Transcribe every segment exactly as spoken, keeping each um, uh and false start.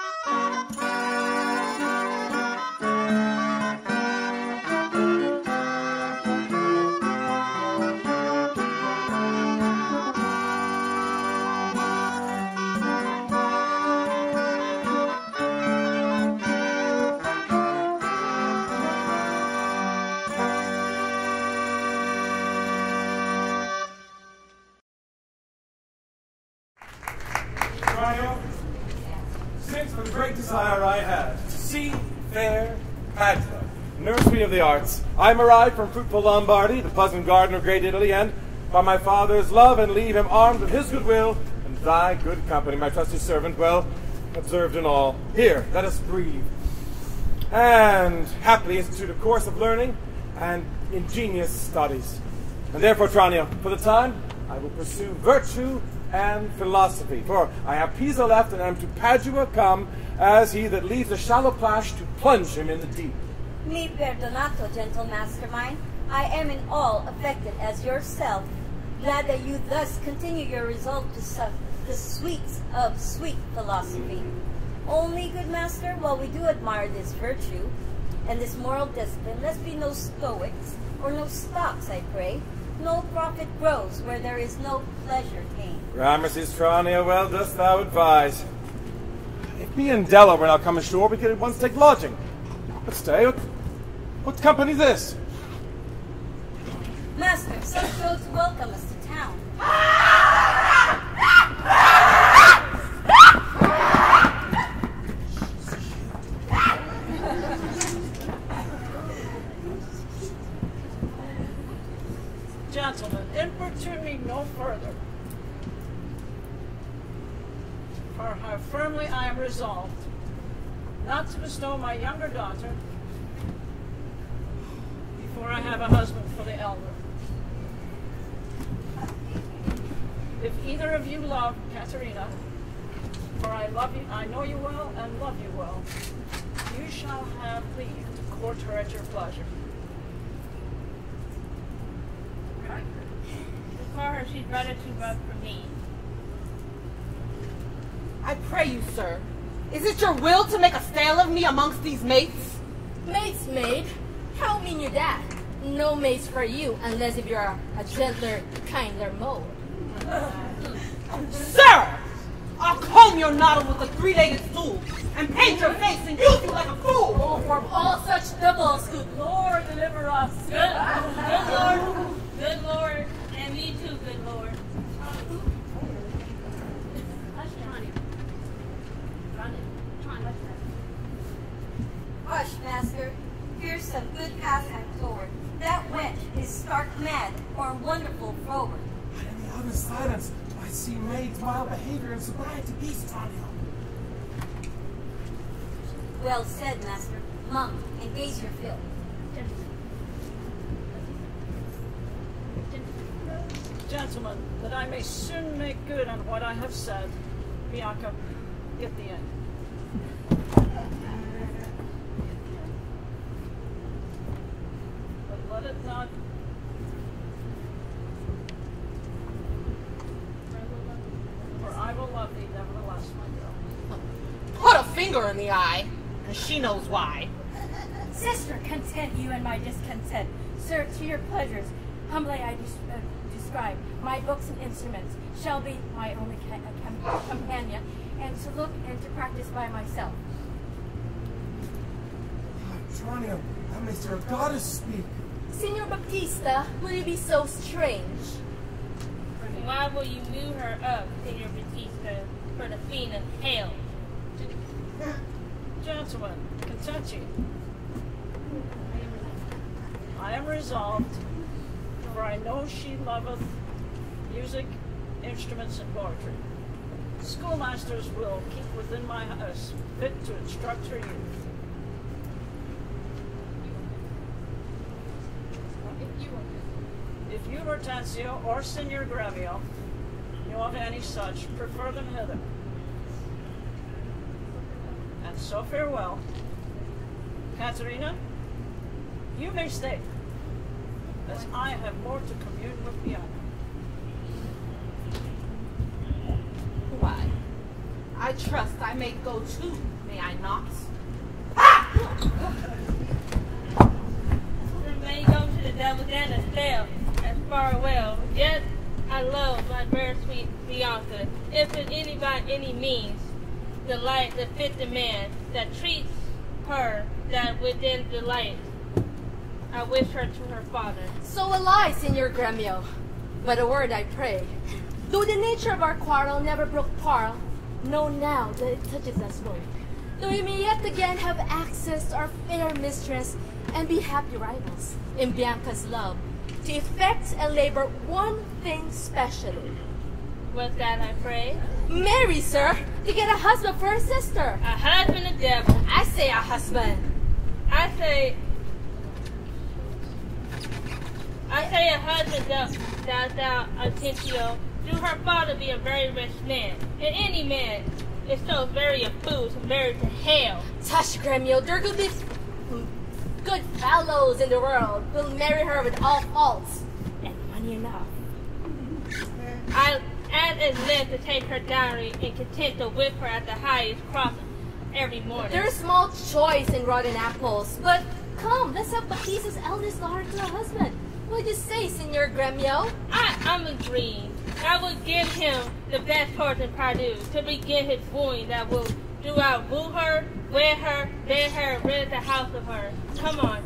Since the great desire I had to see fair Padua, nursery of the arts, I am arrived from fruitful Lombardy, the pleasant garden of great Italy, and by my father's love and leave am armed with his goodwill and thy good company, my trusty servant, well observed in all. Here, let us breathe, and happily institute a course of learning and ingenious studies. And therefore, Tranio, for the time, I will pursue virtue and philosophy, for I have Pisa left and am to Padua come, as he that leaves a shallow plash to plunge him in the deep. Mi perdonato, gentle mastermind. I am in all affected as yourself, glad that you thus continue your resolve to suck the sweets of sweet philosophy. Only, good master, while we do admire this virtue and this moral discipline, let's be no stoics or no stocks, I pray. No profit grows where there is no pleasure gained. Gramercy's Tranio, well dost thou advise. If me and Della were now come ashore, we could at once take lodging. But stay, what, what company's this? Master, some go to welcome us to town. Gentlemen, importune me no further, for how firmly I am resolved not to bestow my younger daughter before I have a husband for the elder. If either of you love Caterina, for I love you, I know you well and love you well, you shall have leave to court her at your pleasure. For her, she'd rather to vote for me. I pray you, sir, is it your will to make a stale of me amongst these mates? Mates, maid? How mean you that? No mates for you, unless if you're a, a gentler, kinder mode. Sir! I'll comb your noddle with a three-legged stool and paint your face and use you like a fool! Oh, from all such devils, good Lord, deliver us! Good, good Lord, good Lord, and me too, good Lord. Hush, master. Here's some good pass and sword. That wench is stark mad or wonderful forward. In the utter silence, I see maids' mild behavior and sobriety peace, Tranio. Well said, master. Monk, engage your fill. Gentlemen, that I may soon make good on what I have said, Bianca, get the end. But let it not... For I will love thee nevertheless, my girl. Put a finger in the eye, and she knows why. Sister, content you and my discontent. Sir, to your pleasures, humbly I des uh, describe, my books and instruments shall be my only ca uh, com companion, and to look and to practice by myself. Tranio, thou mayst hear a goddess speak. Signor Baptista, will you be so strange? Why will you move her up, Signor Baptista, for the fiend of hell? Gentlemen, content you. I am resolved, for I know she loveth music, instruments, and poetry. Schoolmasters will keep within my house, fit to instruct her youth. If you, Hortensio, or Signor Grevio, know of any such, prefer them hither. And so farewell. Caterina, you may stay, as I have more to commune with Bianca. Why, I trust I may go too. May I not? Then may go to the devil and a stale as far well. Yet I love my very sweet Bianca. If in any by any means delight that fit the man that treats her that within delight, I wish her to her father. So will I, Senor Gremio. But a word I pray. Though the nature of our quarrel never broke quarrel, know now that it touches us both. Though we may yet again have access to our fair mistress and be happy rivals in Bianca's love, to effect and labor one thing specially. What's that, I pray? Marry, sir, to get a husband for her sister. A husband, the devil. I say a husband. I say, I say a husband thou, thou, thou, Atentio, do her father be a very rich man, and any man is so very a fool to marry to hell. Tush, Gremio, there could be good fellows in the world who'll marry her with all faults, and money enough. I add as length to take her dowry and content to whip her at the highest cross every morning. There's small choice in rotten apples, but come, let's have Batista's eldest daughter to a husband. What do you say, Senor Gremio? I, I'm agreeing. I will give him the best horse in Purdue to begin his wooing that will do out woo her, wed her, bed her, rent the house of her. Come on.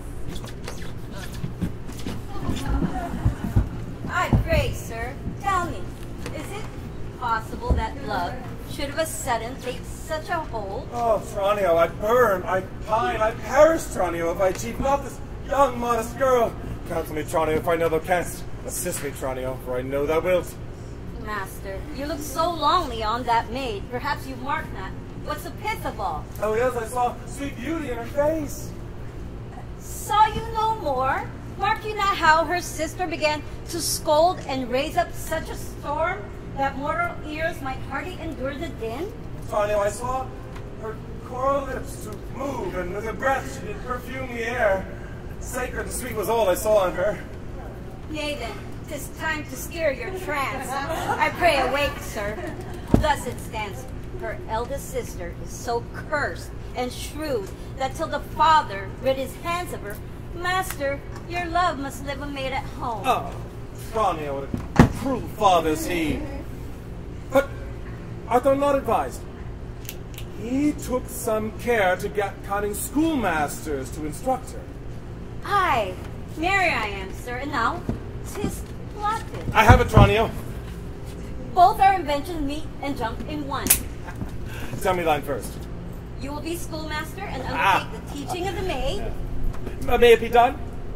I pray, sir, tell me, is it possible that love should of a sudden take such a hold? Oh, Tranio, I burn, I pine, I perish, Tranio, if I achieve not this young, modest girl. Counsel me, Tranio, if I know thou canst. Assist me, Tranio, for I know thou wilt. Master, you look so lonely on that maid. Perhaps you mark not. What's the pith of all? Oh, yes, I saw sweet beauty in her face. Saw you no more? Mark you not how her sister began to scold and raise up such a storm that mortal ears might hardly endure the din? Tranio, I saw her coral lips to move, and with her breath she did perfume the air. Sacred and sweet was all I saw on her. Nay then, 'tis time to scare your trance. I pray awake, sir. Thus it stands. Her eldest sister is so cursed and shrewd that till the father rid his hands of her, Master, your love must live a maid at home. Oh, Tranio, what a cruel father is he. But art thou not advised? He took some care to get cunning schoolmasters to instruct her. Aye, merry I am, sir, and now 'tis plotted. I have it, Tranio. Both our inventions meet and jump in one. Tell me thine first. You will be schoolmaster and undertake Ah. the teaching of the maid. Uh, may it be done?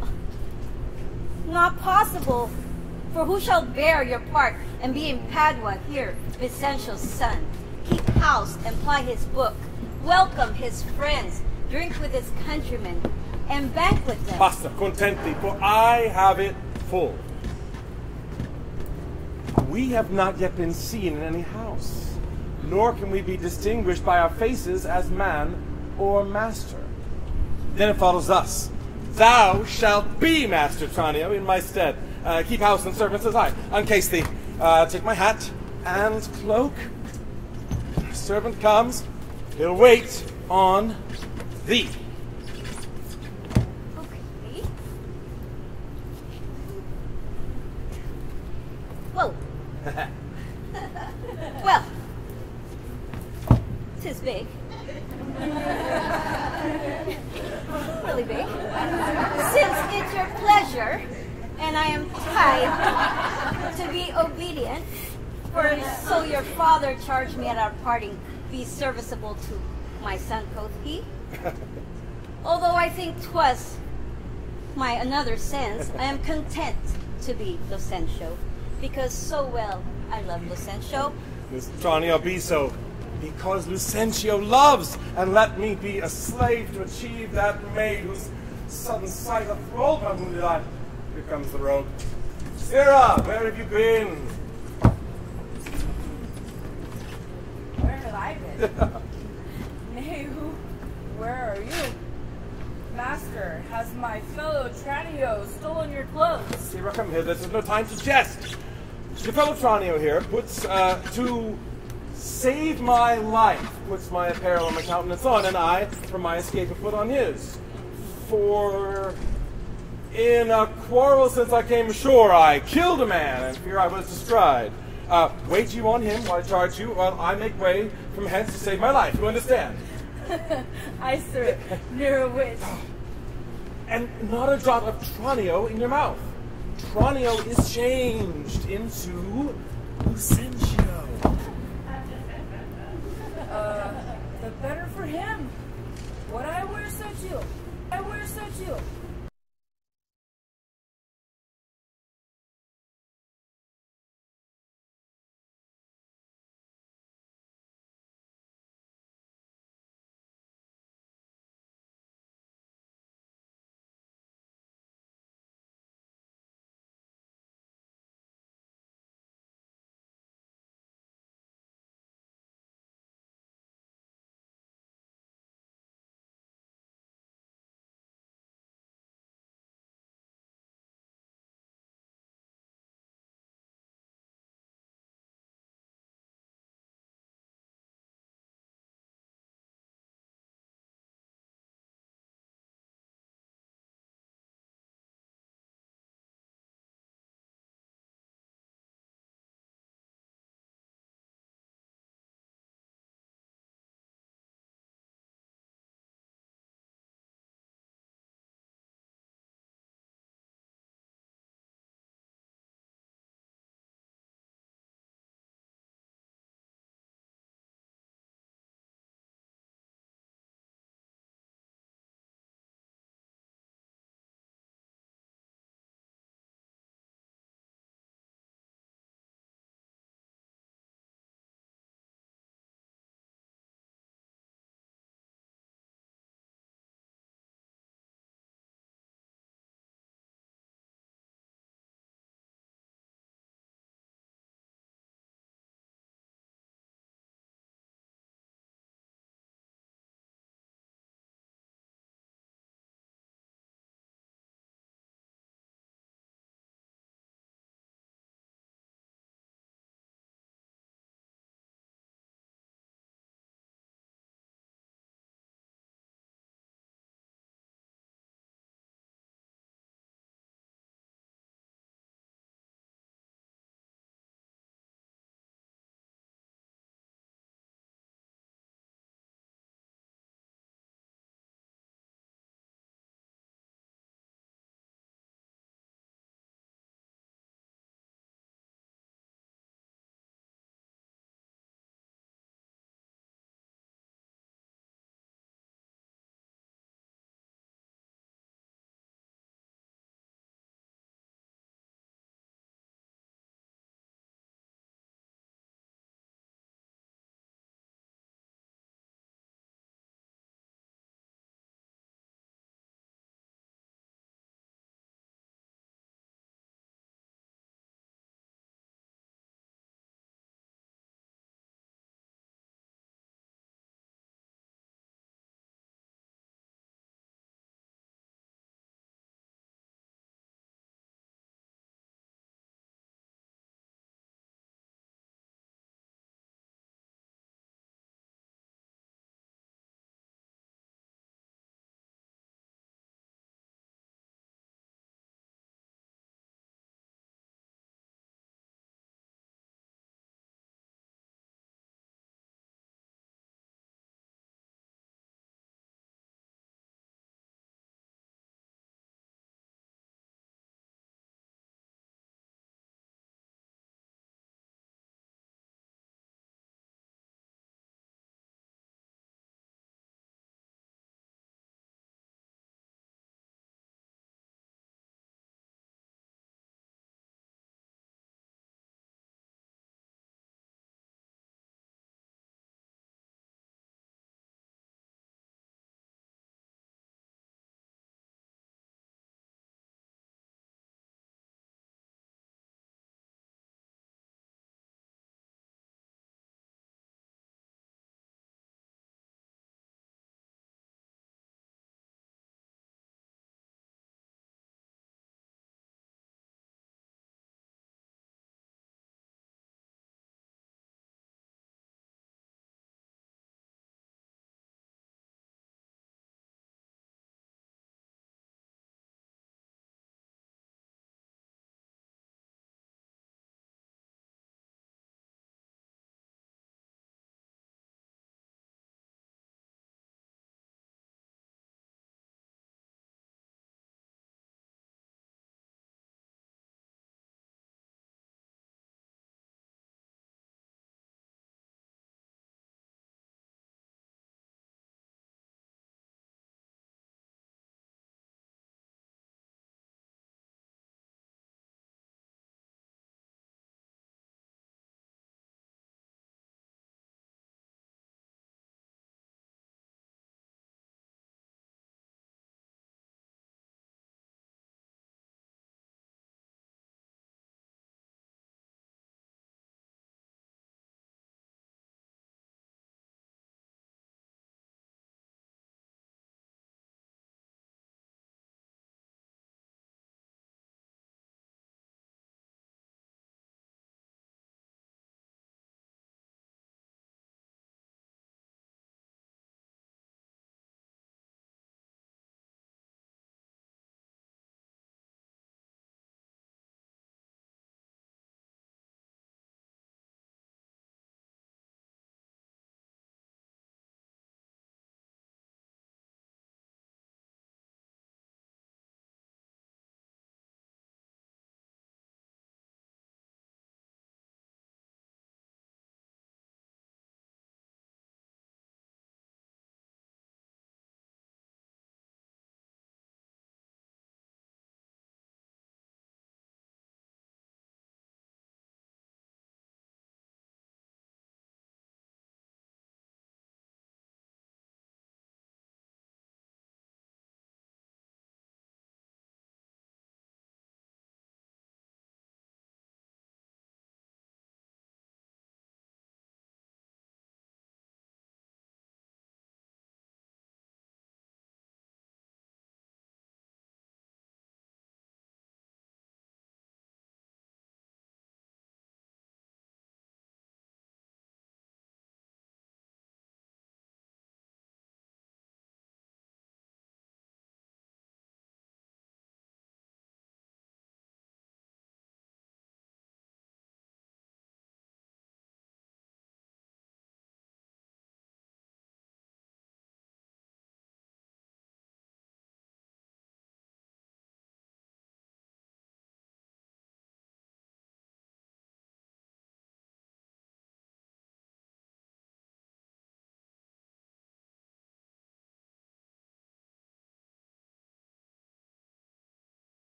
Not possible, for who shall bear your part and be in Padua here, Vicentio's son? Keep house and ply his book, welcome his friends, drink with his countrymen, and banquet them. Basta, contenti, for I have it full. We have not yet been seen in any house, nor can we be distinguished by our faces as man or master. Then it follows thus. Thou shalt be Master Tranio in my stead. Uh, keep house and servants as I. Uncase thee. Uh, take my hat and cloak. Servant comes. He'll wait on thee. Okay. Whoa. Well, 'tis big. Really big. Since it's your pleasure, and I am tied to be obedient, for so your father charged me at our parting, be serviceable to my son, quoth he. Although I think 'twas my another sense, I am content to be Lucentio, because so well I love Lucentio. Miss Tranio, be so, because Lucentio loves, and let me be a slave to achieve that maid whose sudden sight of thrall my wounded eye. Here comes the rogue. Sarah, where have you been? Where have I been? Nay, who? Where are you? Master, has my fellow Tranio stolen your clothes? Sarah, come here. This is no time to jest. Your fellow Tranio here puts uh, two Save my life, puts my apparel and my countenance on, and I, from my escape, have put on his. For in a quarrel since I came ashore, I killed a man, and fear I was descried. Uh, wait you on him while I charge you, while I make way from hence to save my life. You understand? I, sir, near a witch. And not a drop of Tranio in your mouth. Tranio is changed into Lucentio. Uh, the better for him. What I wear so too. I wear so too.